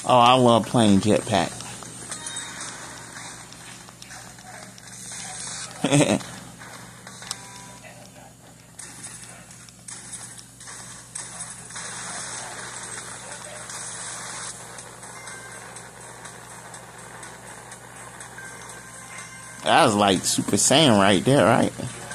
Oh, I love playing Jetpack. That was like Super Saiyan right there, right?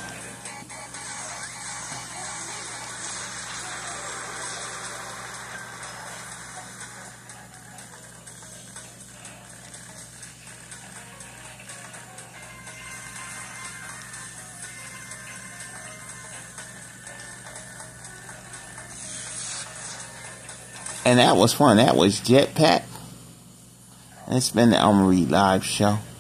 And that was fun. That was Jetpack. And it's been the Elmer Reed Live Show.